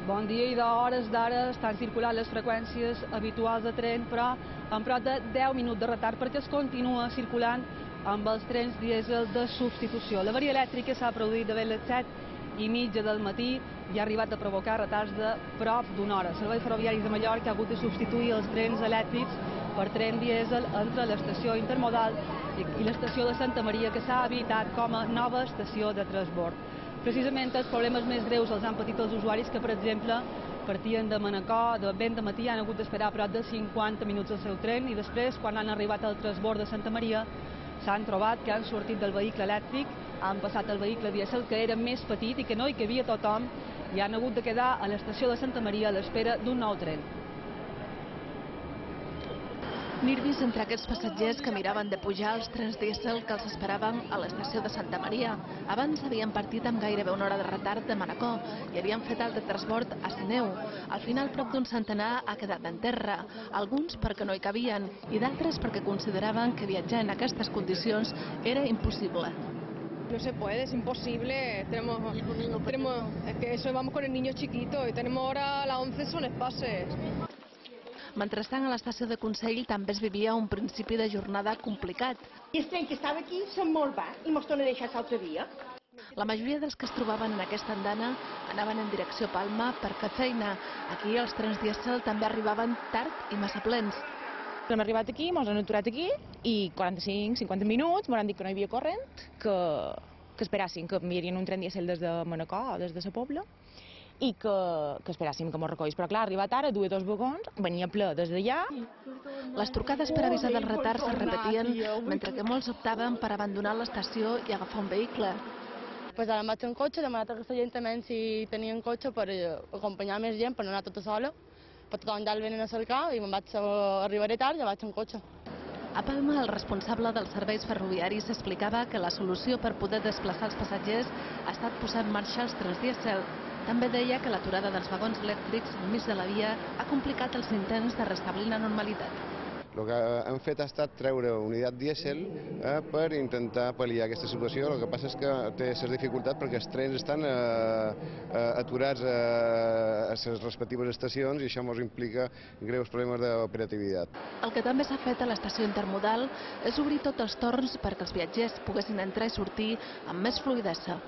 Bon dia, i d'hores d'ara estan circulant les freqüències habituals de tren, però amb prop de 10 minuts de retard perquè es continua circulant amb els trens dièsel de substitució. L'avaria elèctrica s'ha produït de les 7:30 del matí i ha arribat a provocar retards de prop d'una hora. Serveis Ferroviaris de Mallorca ha hagut de substituir els trens elèctrics per tren dièsel entre l'estació intermodal i l'estació de Santa Maria, que s'ha habilitat com a nova estació de transbord. Precisament els problemes més greus els han patit els usuaris que, per exemple, partien de Manacor de ben de matí, han hagut d'esperar prop de 50 minuts al seu tren i després, quan han arribat al transbord de Santa Maria, s'han trobat que han sortit del vehicle elèctric, han passat al vehicle dièsel, que era més petit i que no hi cabia tothom, i han hagut de quedar a l'estació de Santa Maria a l'espera d'un nou tren. Nervis entre aquests passatgers que miraven de pujar als trens dièsel que els esperaven a l'estació de Santa Maria. Abans havien partit amb gairebé una hora de retard de Manacor i havien fet altre transbord a Sineu. Al final, prop d'un centenar ha quedat en terra, alguns perquè no hi cabien i d'altres perquè consideraven que viatjar en aquestes condicions era impossible. No se puede, es imposible. Es que eso, vamos con el niño chiquito y tenemos ahora a las 11 son espases. Mentrestant, a l'estació de Consell també es vivia un principi de jornada complicat. I els trens que estava aquí són molt bars i mos torna a deixar l'altre dia. La majoria dels que es trobaven en aquesta andana anaven en direcció Palma per fer feina. Aquí els trens dièsel també arribaven tard i massa plens. Hem arribat aquí, ens han aturat aquí i 45-50 minuts m'han dit que no hi havia corrent, que esperàssim que enviarien un tren dièsel des de Manacor o des de la Pobla i que esperàssim que mos recollís. Però clar, arribat ara, dos vagons, venia ple des d'allà. Les trucades per avisar del retard se repetien, mentre que molts optaven per abandonar l'estació i agafar un vehicle. Pues ara em vaig en cotxe, he demanat a l'Ajuntament si tenien cotxe per acompanyar més gent, per no anar tota sola, perquè quan ja el venen a cercar i arribaré tard, ja vaig en cotxe. A Palma, el responsable dels serveis ferroviaris explicava que la solució per poder desplaçar els passatgers ha estat posar en marxa els trens dièsel. També deia que l'aturada dels vagons elèctrics enmig de la via ha complicat els intents de restablir la normalitat. El que hem fet ha estat treure unitat dièsel per intentar pal·liar aquesta situació. El que passa és que té les dificultats perquè els trens estan aturats a les respectives estacions i això ens implica greus problemes d'operativitat. El que també s'ha fet a l'estació intermodal és obrir tots els torns perquè els viatgers poguessin entrar i sortir amb més fluïdesa.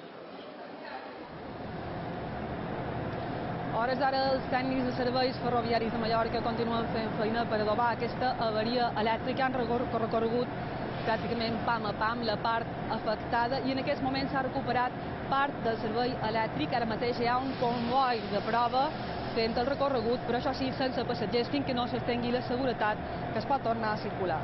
A hores d'ara, els tècnics de serveis ferroviaris de Mallorca continuen fent feina per adobar aquesta avaria elèctrica. Han recorregut pràcticament pam a pam la part afectada i en aquests moments s'ha recuperat part del servei elèctric. Ara mateix hi ha un comboi de prova fent el recorregut, però això sí, sense passatgers, fins que no s'estengui la seguretat que es pot tornar a circular.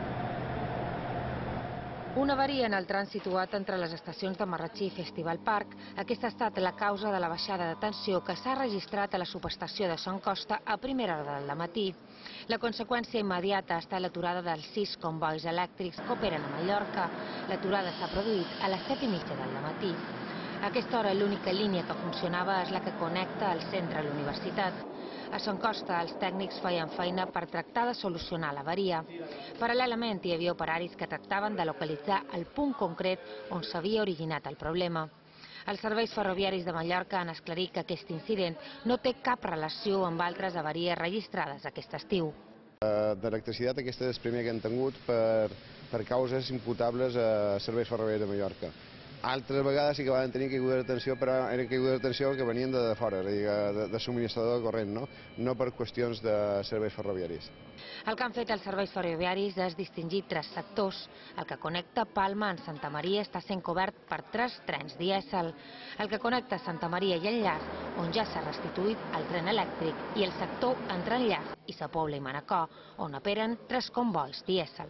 Una avaria en el tram situat entre les estacions de Marratxí i Festival Park. Aquesta ha estat la causa de la baixada de tensió que s'ha registrat a la subestació de Son Costa a primera hora del matí. La conseqüència immediata ha estat l'aturada dels 6 combois elèctrics que operen a Mallorca. L'aturada s'ha produït a les 7:30 del matí. A aquesta hora l'única línia que funcionava és la que connecta el centre a la universitat. A Son Costa, els tècnics feien feina per tractar de solucionar l'avaria. Paral·lelament, hi havia operaris que tractaven de localitzar el punt concret on s'havia originat el problema. Els serveis ferroviaris de Mallorca han esclarit que aquest incident no té cap relació amb altres avaries registrades aquest estiu. D'electricitat, aquesta és el primer que hem tingut per causes imputables a serveis ferroviaris de Mallorca. Altres vegades sí que van tenir caigudes d'atenció, però eren caigudes d'atenció que venien de fora, de subministrador de corrent, no per qüestions de serveis ferroviaris. El que han fet els serveis ferroviaris és distingir 3 sectors. El que connecta Palma amb Santa Maria està sent cobert per 3 trens dièsel. El que connecta Santa Maria i Enllaç, on ja s'ha restituït el tren elèctric, i el sector entre Enllaç i Sa Pobla i Manacor, on operen 3 combois dièsel.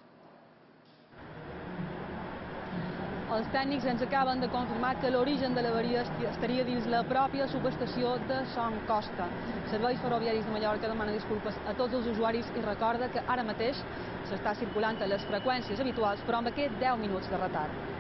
Els tècnics ens acaben de confirmar que l'origen de l'avaria estaria dins la pròpia subestació de Son Costa. Serveis Ferroviaris de Mallorca demana disculpes a tots els usuaris i recorda que ara mateix s'està circulant a les freqüències habituals, però amb aquest 10 minuts de retard.